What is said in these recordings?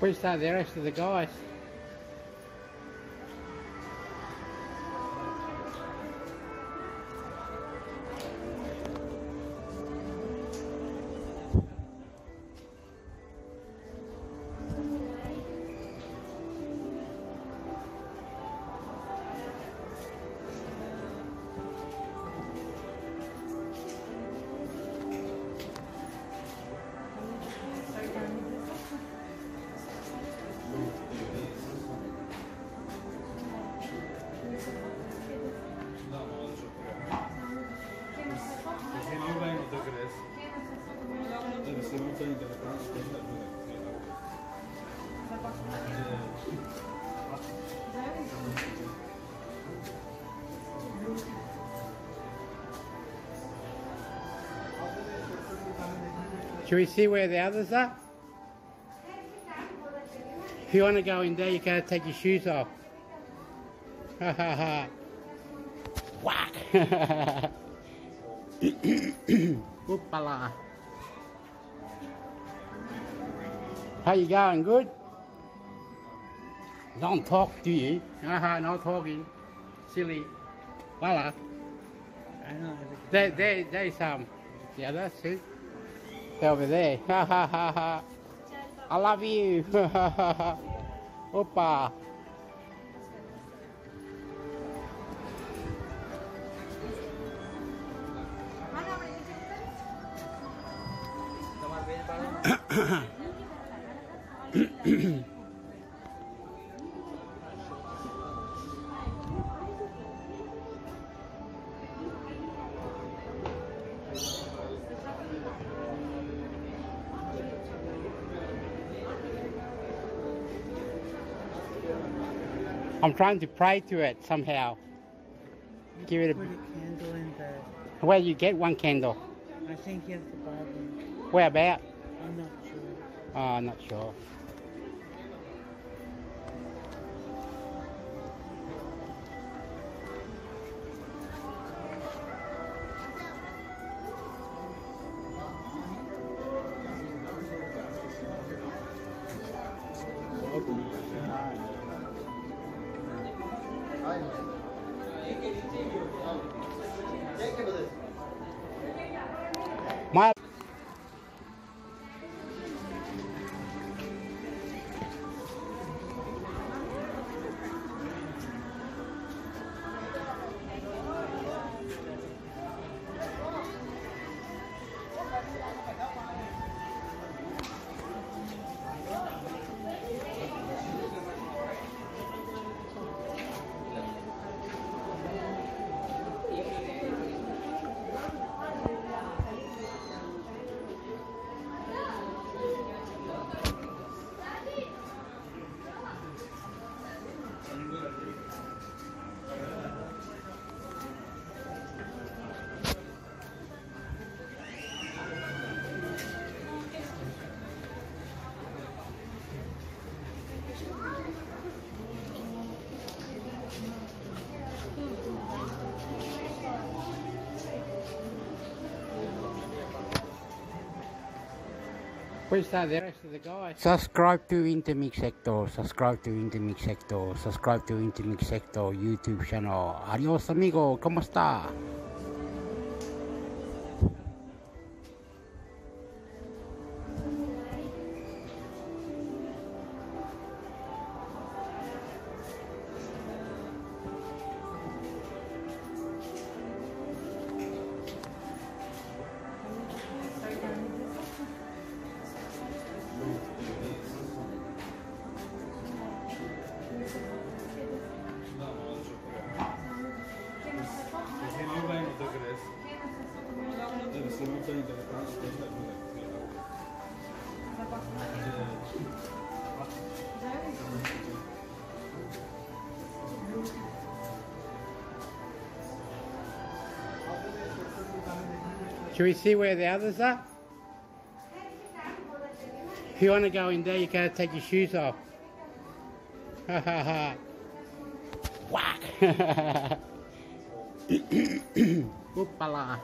Push out the rest of the guys. Should we see where the others are? If you want to go in there, you gotta take your shoes off. Ha ha ha. Whack! Oopala. How you going? Good? Don't talk, do you? Haha, no talking. Silly. Voila. I know. There's the other, see? They're over there. Ha ha ha ha. I love you. Ha ha ha ha. Opa. I'm trying to pray to it somehow. Give it Put a candle in the... Where do you get one candle? I think you have to buy them. Where about? I'm not sure. Oh, I'm not sure. My Where's the rest of the guys? Subscribe to Intermix Sector, subscribe to Intermix Sector, subscribe to Intermix Sector YouTube channel. Adios amigo, ¿cómo está? Should we see where the others are? If you want to go in there, you gotta take your shoes off. Ha ha ha. Whack! Oopala.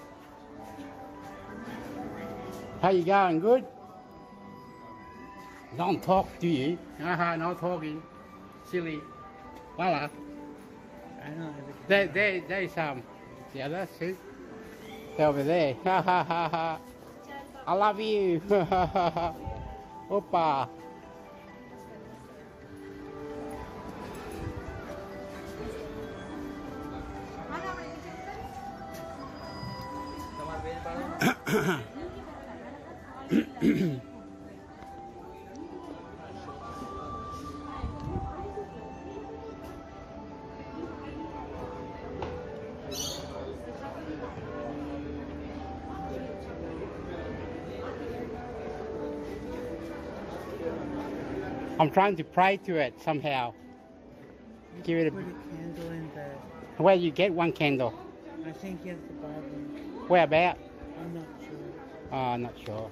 How you going? Good? Don't talk, do you? Haha, no talking. Silly. Voila. I know. There's the other see? They're over there. Ha ha ha ha. I love you. Ha ha ha ha. Opa. I'm trying to pray to it somehow. Give it Put a. a candle in the. Where you get one candle? I think you have to buy them. Where about? I'm not sure. Oh, I'm not sure.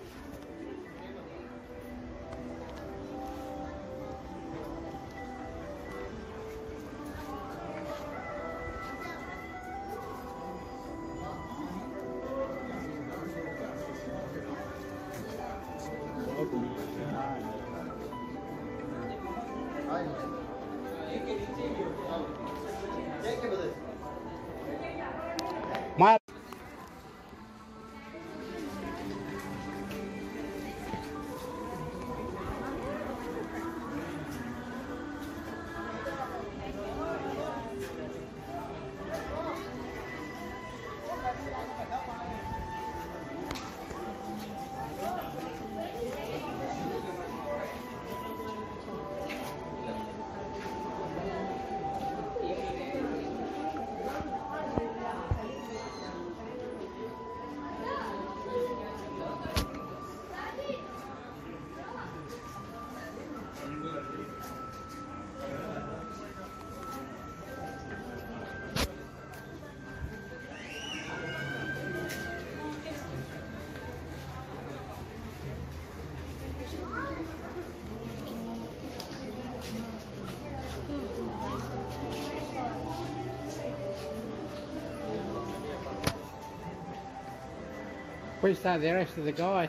My Where's the rest of the guys?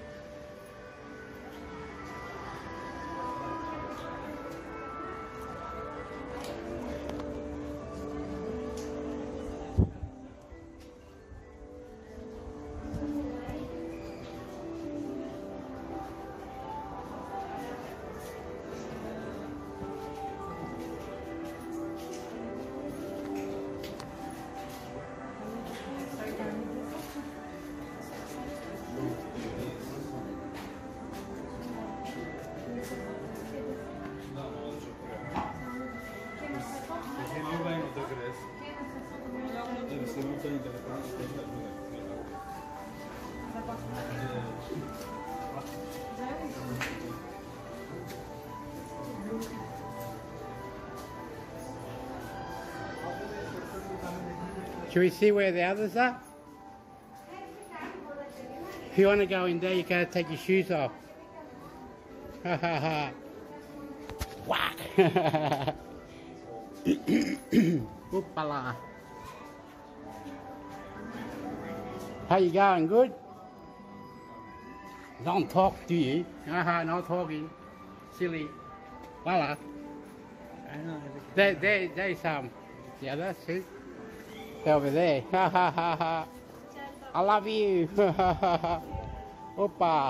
Should we see where the others are? If you want to go in there, you gotta take your shoes off. Ha ha ha. Whack! Oopala. How you going? Good? Don't talk, do you? Haha, no talking. Silly. Voila. I know. There's the other see? They're over there. Ha ha ha ha. I love you. Ha ha ha ha. Opa.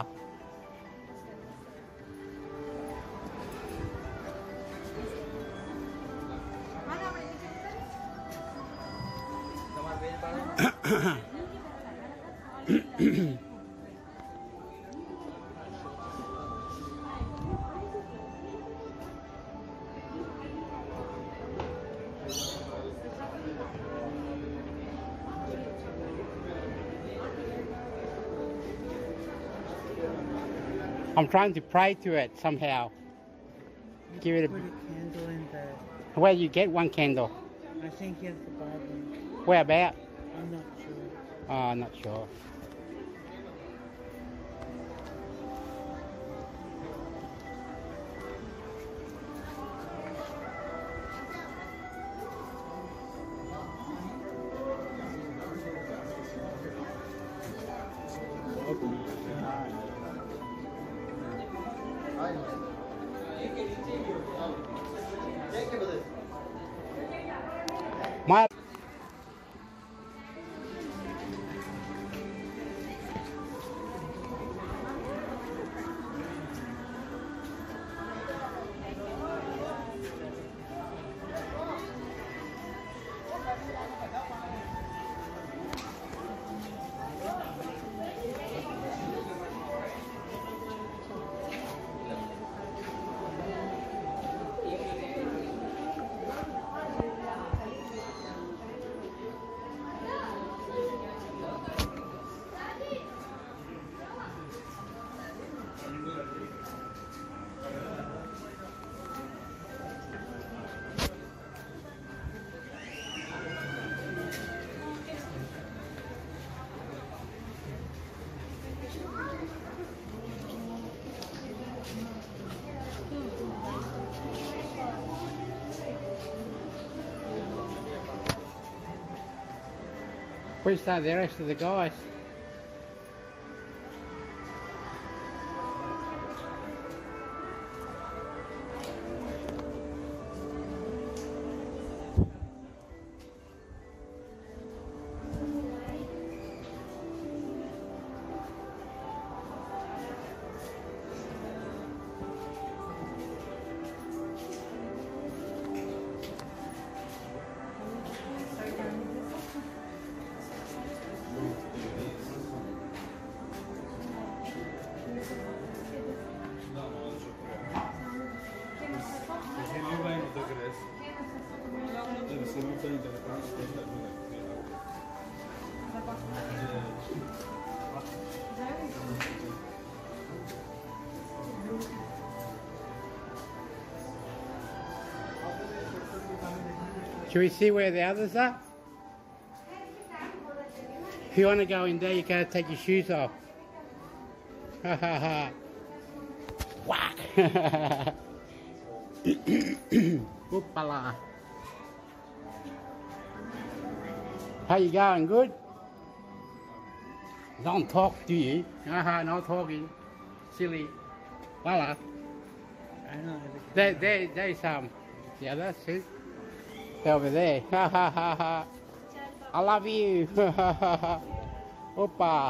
I'm trying to pray to it somehow. Give it a. Put a candle in the. Where you get one candle? I think you have to buy them. Where about? I'm not sure. Oh, I'm not sure. My Where's the rest of the guys? Should we see where the others are? If you want to go in there, you gotta take your shoes off. Ha ha ha. Whack! Oopala. How you going? Good? Don't talk, do you? Haha, no talking. Silly. Voila. I know. There's the others too. They're over there. Ha ha ha ha. I love you. Ha ha ha ha. Opa.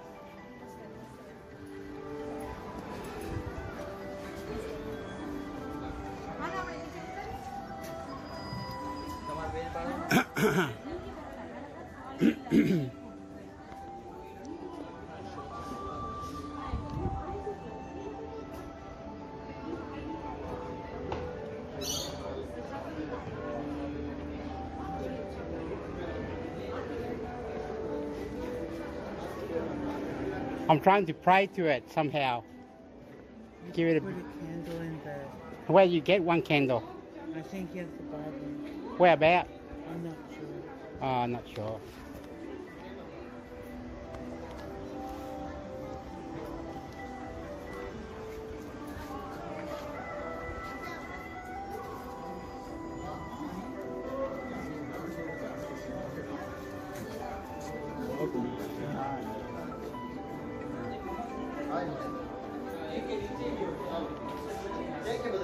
I'm trying to pray to it somehow. Give it a. Put a candle in there. Where you get one candle? I think you have to buy them. Where about? I'm not sure. Oh, I'm not sure. Thank you.